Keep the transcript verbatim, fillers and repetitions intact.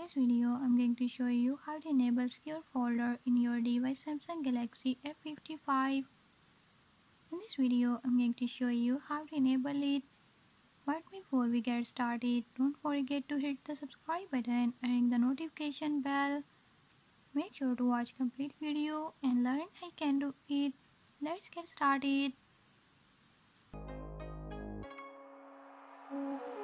this video, I'm going to show you how to enable secure folder in your device Samsung Galaxy F fifty-five. In this video, I'm going to show you how to enable it. But before we get started, don't forget to hit the subscribe button and ring the notification bell. Make sure to watch complete video and learn how you can do it. Let's get started.